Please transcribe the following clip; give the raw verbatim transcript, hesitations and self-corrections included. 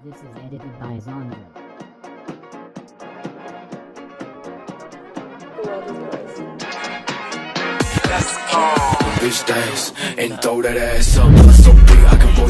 This is edited by Zondra. Bitch dance and throw that ass up, so big I can